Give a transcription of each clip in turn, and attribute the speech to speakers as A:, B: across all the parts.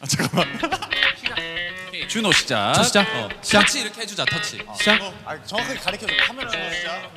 A: 잠깐만.
B: 준호 시작.
C: 시작. 시작.
B: 터치 이렇게 해주자. 터치.
C: 시작.
A: 정확하게 가르쳐줘. 카메라 시작.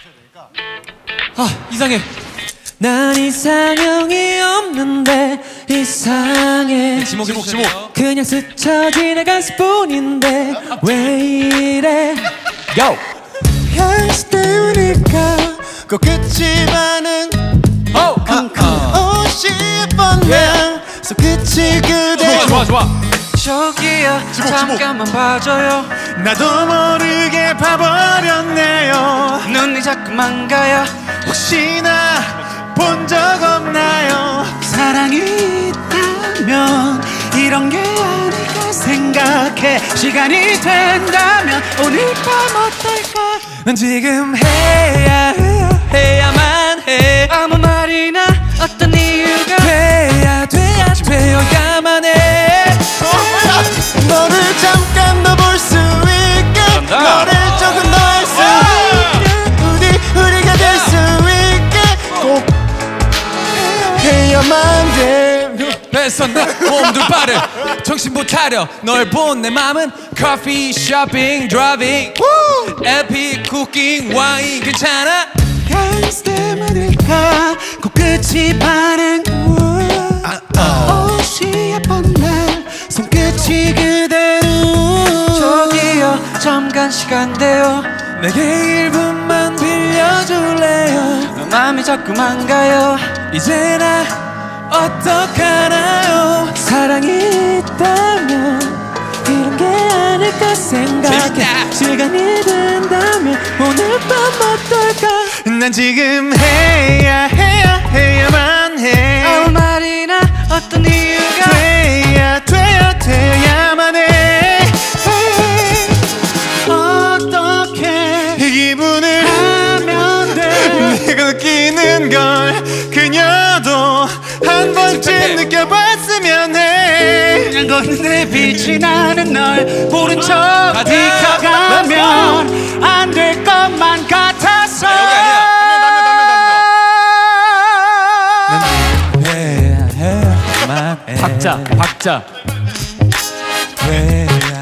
C: 이상해. 난 이상형이 없는데 이상해.
B: 지목.
C: 그냥 스쳐 지나갔을 뿐인데 왜 이래. Go.
A: 향수 때문일까 꼭 그치만은 쿵쿵 싶었나 손끝이 그대
B: 좋아.
C: 저기요 잠깐만 봐줘요.
A: 나도 모르게 봐버렸네요.
C: 눈이 자꾸만 가요.
A: 혹시나 본 적 없나요?
C: 사랑이 있다면 이런 게 아닐까 생각해. 시간이 된다면 오늘 밤 어떨까. 난 지금 해야만 해. 아무 말이나 어떤 이유가 되어야만 해.
A: 너를 잠깐 더 볼 수 있게 너를 조금 더 할 수 있게 우리가 될 수 있게 꼭 해야만 돼.
B: 뱃선 몸도 빠르 정신 못 차려. 널 본 내 맘은 커피 쇼핑 드라이빙 LP 쿠킹 와인 괜찮아?
C: 향수 때문일까 꼭 끝이 반응. 옷이 예쁜 날 손끝이 그대로. 저기요 잠깐 시간 돼요. 내게 1분만 빌려줄래요. 마음이 자꾸만 가요. 이제 나 어떡하나요. 사랑이 있다면 이런 게 아닐까 생각해.
B: 재밌다.
C: 시간이 된다면 오늘 밤 어떨까.
A: 난 지금 해야만 해.
C: 아무 말이나 어떤 이유가
A: 돼야만 해.
C: 어떻게
A: 이 기분을
C: 하면 돼.
A: 내가 느끼는 걸 그녀도 한 번쯤 느껴봤으면 해.
C: 걷는데 빛이 나는 널 모른 척 가면 안 될 것만 같아서.
B: 박자
C: 해야만 해.